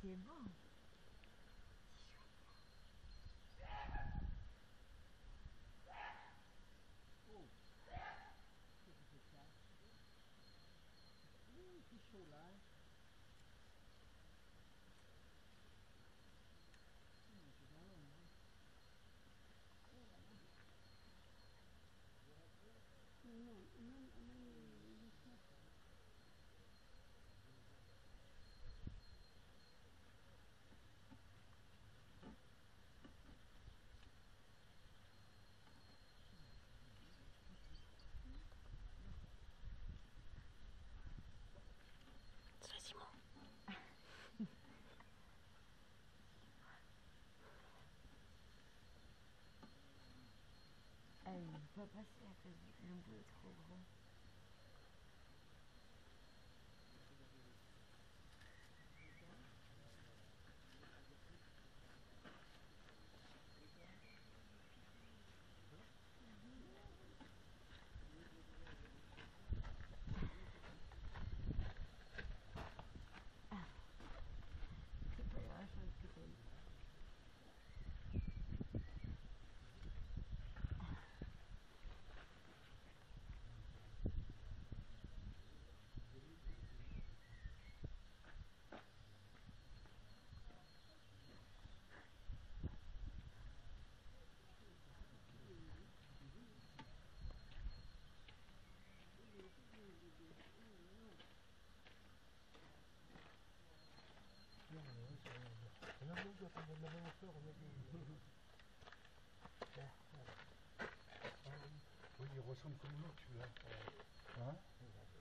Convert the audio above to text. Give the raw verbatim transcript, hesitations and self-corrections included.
c'est beau. Oh, qu'est-ce que c'est ça? Mmh, c'est chaud là. Mmh, c'est bien long, hein. Oh là là. Non, non, non, non, non. C'est Simon. Elle ne peut pas passer à cause du le bout est trop gros. C'est pas grand chose que t'as dit. Oui, il ressemble comme l'autre, celui-là. Hein?